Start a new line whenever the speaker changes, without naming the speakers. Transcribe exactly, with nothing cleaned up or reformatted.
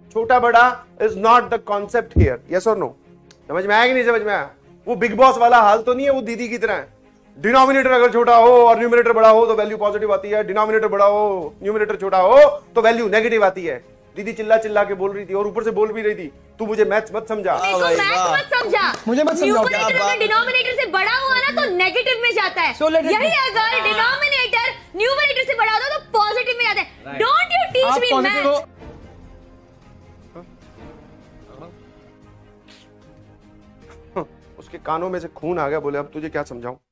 छोटा बड़ा is not the concept here, yes और नो? समझ में आया कि नहीं समझ में आया? वो बिग बॉस वाला हाल तो नहीं है वो दीदी की तरह। डिनोमिनेटर अगर छोटा हो और न्यूमरेटर बड़ा हो तो वैल्यू पॉजिटिव आती है, डिनोमिनेटर बड़ा हो न्यूमरेटर छोटा हो तो वैल्यू नेगेटिव आती है। दीदी चिल्ला चिल्ला के बोल रही थी और ऊपर से बोल भी रही थी तू मुझे मैथ्स मत समझा।
मैथ्स मत समझा,
मुझे मत समझाओ।
न्यूमरेटर अगर डिनोमिनेटर से बड़ा हुआ ना तो नेगेटिव में जाता है,
So let it
यही
be.
अगर डिनोमिनेटर न्यूमरेटर से बड़ा होता तो पॉजिटिव में जाता है। डोंट यू टीच
आप
मी
positive हो।
मैथ्स।
उसके कानों में से खून आ गया, बोले अब तुझे क्या समझाऊं।